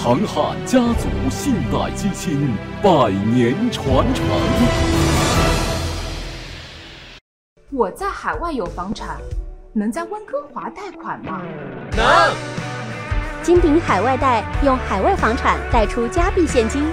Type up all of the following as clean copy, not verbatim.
长汉家族信贷基金100年传承。 我在海外有房产，能在温哥华贷款吗？ 能。 金鼎海外贷用海外房产贷出加币现金。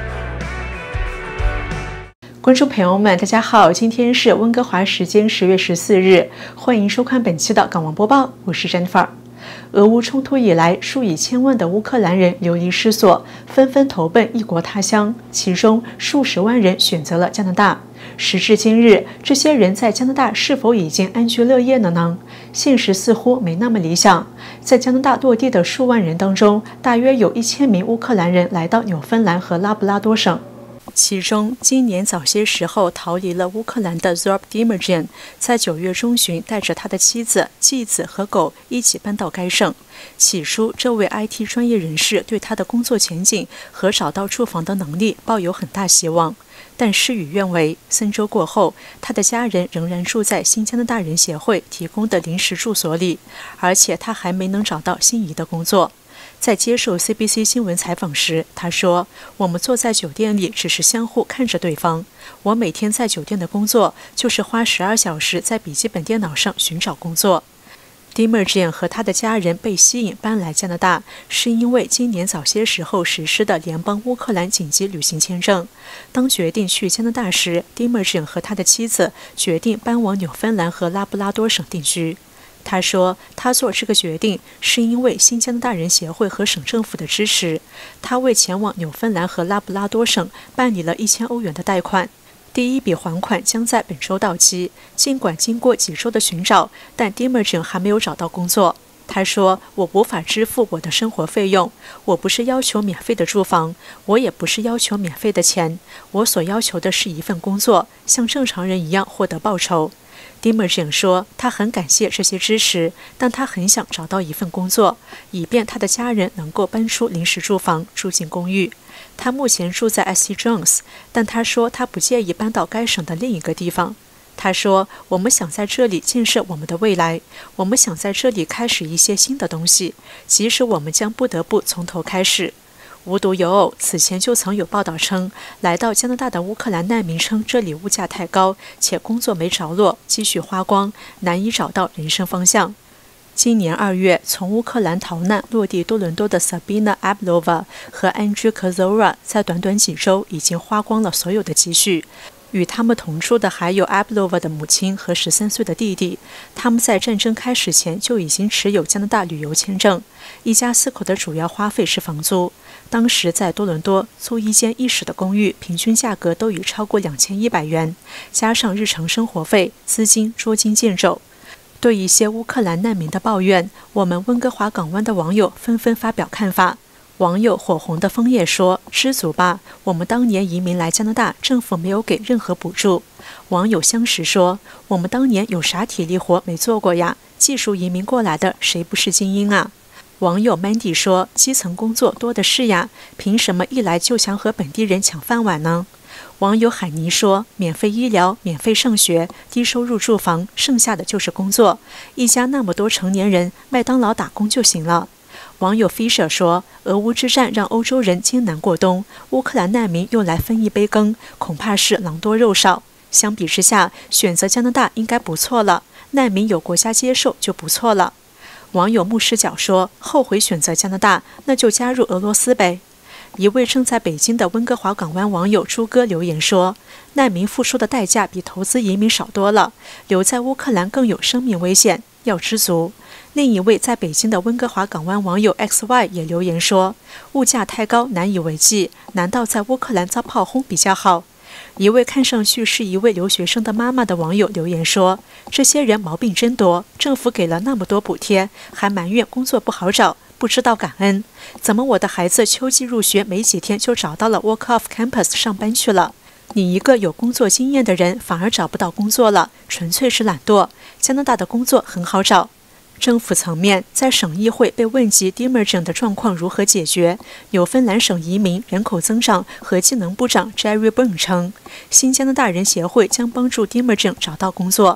观众朋友们，大家好，今天是温哥华时间10月14日，欢迎收看本期的港网播报，我是 Jennifer。俄乌冲突以来，数以千万的乌克兰人流离失所，纷纷投奔异国他乡，其中数十万人选择了加拿大。时至今日，这些人在加拿大是否已经安居乐业了呢？现实似乎没那么理想。在加拿大落地的数万人当中，大约有1000名乌克兰人来到纽芬兰和拉布拉多省。其中，今年早些时候逃离了乌克兰的 Zorb Dimerjian， 在9月中旬带着他的妻子、继子和狗一起搬到该省。起初，这位 IT 专业人士对他的工作前景和找到住房的能力抱有很大希望，但事与愿违。3周过后，他的家人仍然住在新加拿大人协会提供的临时住所里，而且他还没能找到心仪的工作。在接受 CBC 新闻采访时，他说：“我们坐在酒店里，只是相互看着对方。我每天在酒店的工作就是花12小时在笔记本电脑上寻找工作。” Dimerjian 和他的家人被吸引搬来加拿大，是因为今年早些时候实施的联邦乌克兰紧急旅行签证。当决定去加拿大时， Dimerjian 和他的妻子决定搬往纽芬兰和拉布拉多省定居。他说，他做这个决定是因为新加拿大人协会和省政府的支持。他为前往纽芬兰和拉布拉多省办理了1000欧元的贷款，第一笔还款将在本周到期。尽管经过几周的寻找，但 Dimerjian 还没有找到工作。他说：“我无法支付我的生活费用，我不是要求免费的住房，我也不是要求免费的钱，我所要求的是一份工作，像正常人一样获得报酬。” Dimerjian 说，他很感谢这些支持，但他很想找到一份工作，以便他的家人能够搬出临时住房，住进公寓。他目前住在 SC Jones， 但他说他不介意搬到该省的另一个地方。他说：“我们想在这里建设我们的未来，我们想在这里开始一些新的东西，即使我们将不得不从头开始。”无独有偶，此前就曾有报道称，来到加拿大的乌克兰难民称这里物价太高，且工作没着落，积蓄花光，难以找到人生方向。今年2月，从乌克兰逃难落地多伦多的 Sabina Ablova 和 Andrew Kozora 在短短几周已经花光了所有的积蓄。与他们同住的还有 Ablova 的母亲和13岁的弟弟，他们在战争开始前就已经持有加拿大旅游签证。一家4口的主要花费是房租。当时在多伦多租一间1室的公寓，平均价格都已超过2100元，加上日常生活费，资金捉襟见肘。对一些乌克兰难民的抱怨，我们温哥华港湾的网友纷纷发表看法。网友火红的枫叶说：“知足吧，我们当年移民来加拿大，政府没有给任何补助。”网友相识说：“我们当年有啥体力活没做过呀？技术移民过来的，谁不是精英啊？”网友 Mandy 说：“基层工作多的是呀，凭什么一来就想和本地人抢饭碗呢？”网友海尼说：“免费医疗、免费上学、低收入住房，剩下的就是工作。一家那么多成年人，麦当劳打工就行了。”网友 Fisher 说：“俄乌之战让欧洲人艰难过冬，乌克兰难民用来分一杯羹，恐怕是狼多肉少。相比之下，选择加拿大应该不错了，难民有国家接受就不错了。”网友牧师角说：“后悔选择加拿大，那就加入俄罗斯呗。”一位正在北京的温哥华港湾网友朱哥留言说：“难民付出的代价比投资移民少多了，留在乌克兰更有生命危险，要知足。”另一位在北京的温哥华港湾网友 XY 也留言说：“物价太高，难以为继，难道在乌克兰遭炮轰比较好？”一位看上去是一位留学生的妈妈的网友留言说：“这些人毛病真多，政府给了那么多补贴，还埋怨工作不好找，不知道感恩。怎么我的孩子秋季入学没几天就找到了 Walk Off Campus 上班去了？你一个有工作经验的人反而找不到工作了，纯粹是懒惰。加拿大的工作很好找。”政府层面，在省议会被问及 Dimerjian 的状况如何解决，纽芬兰省移民、人口增长和技能部长 Jerry Byrne 称，新加拿大人协会将帮助 Dimerjian 找到工作。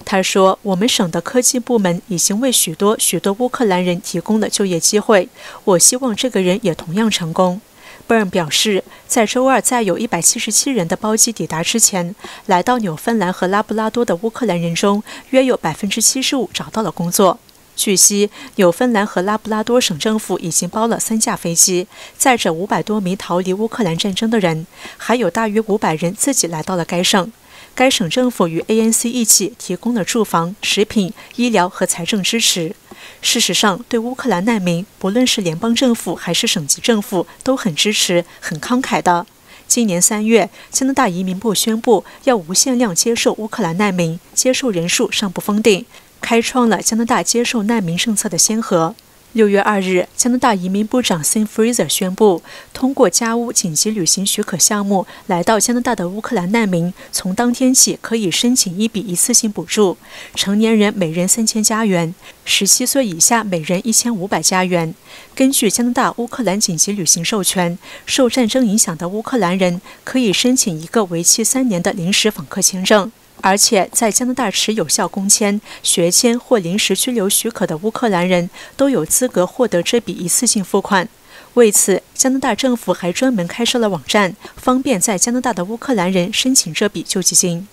他说：“我们省的科技部门已经为许多乌克兰人提供了就业机会，我希望这个人也同样成功。” Byrne 表示，在周二载有177人的包机抵达之前，来到纽芬兰和拉布拉多的乌克兰人中，约有75%找到了工作。据悉，纽芬兰和拉布拉多省政府已经包了3架飞机，载着500多名逃离乌克兰战争的人，还有大约500人自己来到了该省。该省政府与 ANC 一起提供了住房、食品、医疗和财政支持。事实上，对乌克兰难民，不论是联邦政府还是省级政府，都很支持、很慷慨的。今年3月，加拿大移民部宣布要无限量接受乌克兰难民，接受人数尚不封顶，开创了加拿大接受难民政策的先河。6月2日，加拿大移民部长 Sam Fraser 宣布，通过家屋紧急旅行许可项目来到加拿大的乌克兰难民，从当天起可以申请一笔一次性补助，成年人每人3000加元，17岁以下每人1500加元。根据加拿大乌克兰紧急旅行授权，受战争影响的乌克兰人可以申请一个为期3年的临时访客签证。而且，在加拿大持有效工签、学签或临时居留许可的乌克兰人都有资格获得这笔一次性付款。为此，加拿大政府还专门开设了网站，方便在加拿大的乌克兰人申请这笔救济金。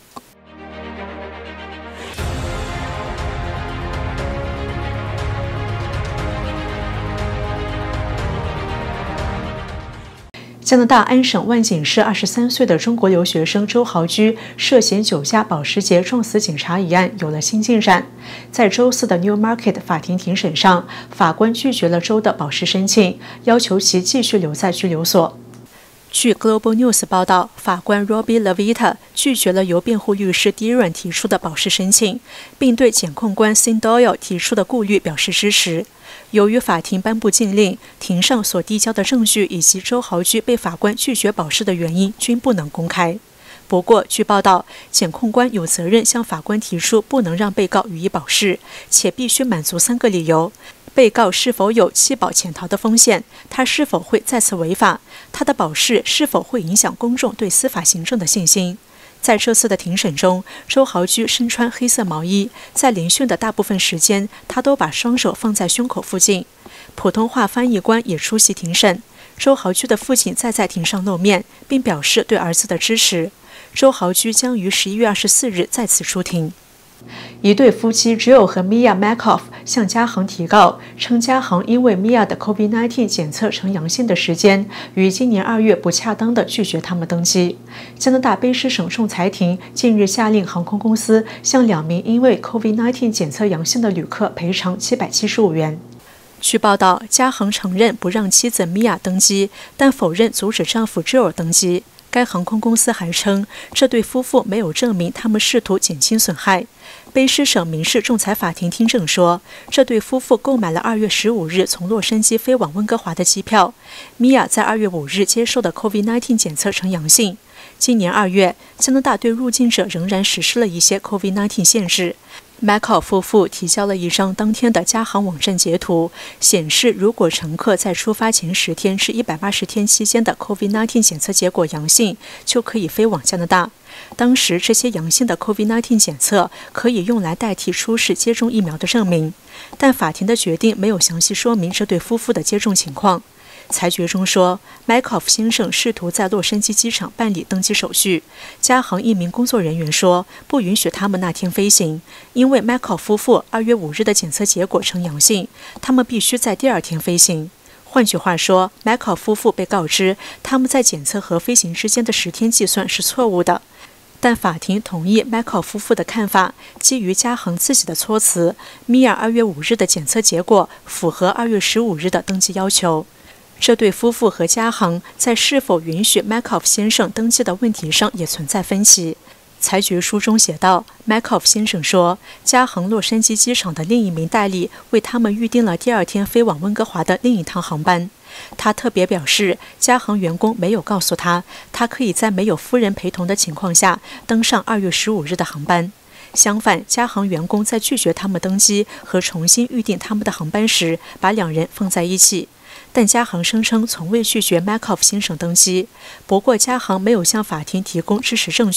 加拿大安省万锦市23岁的中国留学生周豪居涉嫌酒驾保时捷撞死警察一案有了新进展。在周四的 Newmarket 法庭庭审上，法官拒绝了周的保释申请，要求其继续留在拘留所。据 Global News 报道，法官 Robbie Levita 拒绝了由辩护律师 Diron 提出的保释申请，并对检控官 Sin Doyle 提出的顾虑表示支持。由于法庭颁布禁令，庭上所递交的证据以及周豪居被法官拒绝保释的原因均不能公开。不过，据报道，检控官有责任向法官提出不能让被告予以保释，且必须满足3个理由：被告是否有弃保潜逃的风险，他是否会再次违法，他的保释是否会影响公众对司法行政的信心。在这次的庭审中，周豪居身穿黑色毛衣，在聆讯的大部分时间，他都把双手放在胸口附近。普通话翻译官也出席庭审。周豪居的父亲在庭上露面，并表示对儿子的支持。周豪居将于11月24日再次出庭。一对夫妻 Jill 和 Mia Makoff 向嘉恒提告，称嘉恒因为 Mia 的 COVID-19 检测呈阳性的时间于今年2月不恰当地拒绝他们登机。加拿大卑诗省仲裁庭近日下令航空公司向2名因为 COVID-19 检测阳性的旅客赔偿775元。据报道，嘉恒承认不让妻子 Mia 登机，但否认阻止丈夫 Jill 登机。该航空公司还称，这对夫妇没有证明他们试图减轻损害。卑诗省民事仲裁法庭听证说，这对夫妇购买了2月15日从洛杉矶飞往温哥华的机票。米娅在2月5日接受的 COVID-19 检测呈阳性。今年2月，加拿大对入境者仍然实施了一些 COVID-19 限制。Makoff 夫妇提交了一张当天的加航网站截图，显示如果乘客在出发前10天至180天期间的 COVID-19 检测结果阳性，就可以飞往加拿大。当时这些阳性的 COVID-19 检测可以用来代替出示接种疫苗的证明，但法庭的决定没有详细说明这对夫妇的接种情况。裁决中说， Makoff 先生试图在洛杉矶机场办理登机手续。加航一名工作人员说，不允许他们那天飞行，因为 Makoff 夫妇2月5日的检测结果呈阳性，他们必须在第2天飞行。换句话说， Makoff 夫妇被告知他们在检测和飞行之间的10天计算是错误的。但法庭同意 Makoff 夫妇的看法，基于加航自己的措辞，米娅2月5日的检测结果符合2月15日的登记要求。这对夫妇和加航在是否允许 Makoff 先生登记的问题上也存在分歧。裁决书中写道， Makoff 先生说，加航洛杉矶机场的另一名代理为他们预订了第2天飞往温哥华的另一趟航班。他特别表示，加航员工没有告诉他，他可以在没有夫人陪同的情况下登上2月15日的航班。相反，加航员工在拒绝他们登机和重新预订他们的航班时，把2人放在一起。但加航声称从未拒绝 Makoff 先生登机，不过加航没有向法庭提供支持证据。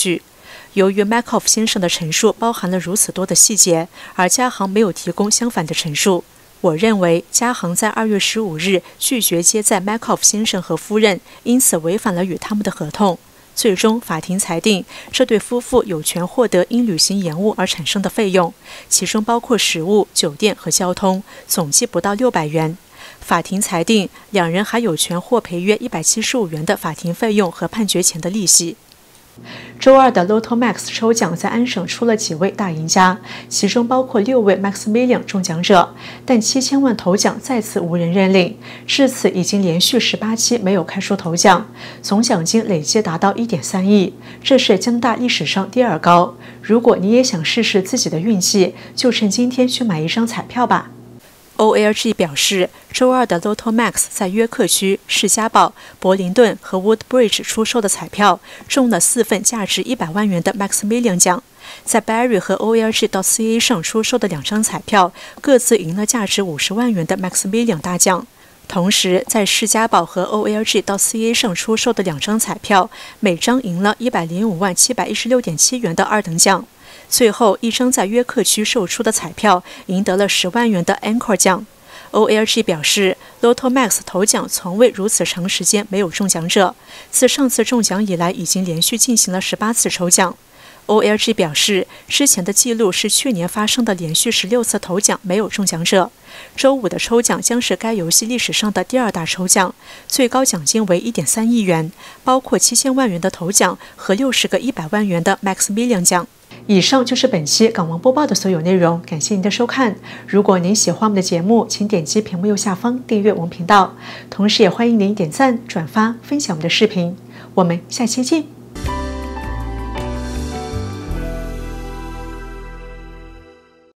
由于 Makoff 先生的陈述包含了如此多的细节，而嘉行没有提供相反的陈述。我认为嘉行在2月15日拒绝接载 Makoff 先生和夫人，因此违反了与他们的合同。最终，法庭裁定这对夫妇有权获得因旅行延误而产生的费用，其中包括食物、酒店和交通，总计不到600元。法庭裁定两人还有权获赔约175元的法庭费用和判决前的利息。周二的 Lotto Max 抽奖在安省出了几位大赢家，其中包括6位 Max Million 中奖者，但7000万头奖再次无人认领，至此已经连续18期没有开出头奖，总奖金累计达到1.3亿，这是加拿大历史上第2高。如果你也想试试自己的运气，就趁今天去买一张彩票吧。OLG 表示，周二的 Lotto Max 在约克区、士嘉堡、柏林顿和 Woodbridge 出售的彩票中了4份价值100万元的 Max Million 奖。在 Barrie 和 OLG.ca 上出售的2张彩票各自赢了价值50万元的 Max Million 大奖。同时，在士嘉堡和 OLG.ca 上出售的2张彩票，每张赢了105.716.7元的2等奖。最后一张在约克区售出的彩票赢得了10万元的 Anchor 奖。OLG 表示 ，Lotto Max 头奖从未如此长时间没有中奖者，自上次中奖以来已经连续进行了18次抽奖。OLG 表示，之前的记录是去年发生的连续16次头奖没有中奖者。周五的抽奖将是该游戏历史上的第2大抽奖，最高奖金为1.3亿元，包括7000万元的头奖和60个100万元的 Max Million 奖。以上就是本期港闻播报的所有内容，感谢您的收看。如果您喜欢我们的节目，请点击屏幕右下方订阅我们频道，同时也欢迎您点赞、转发、分享我们的视频。我们下期见。